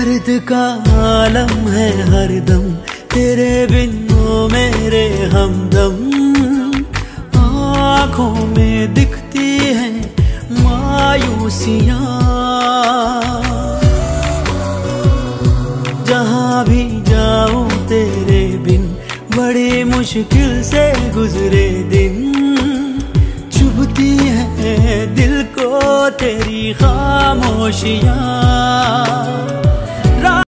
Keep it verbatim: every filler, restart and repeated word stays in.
दर्द का आलम है हरदम, तेरे बिन वो मेरे हमदम। आँखों में दिखती है मायूसियाँ, जहाँ भी जाऊं तेरे बिन बड़ी मुश्किल से गुजरे दिन। चुभती है दिल को तेरी खामोशियाँ।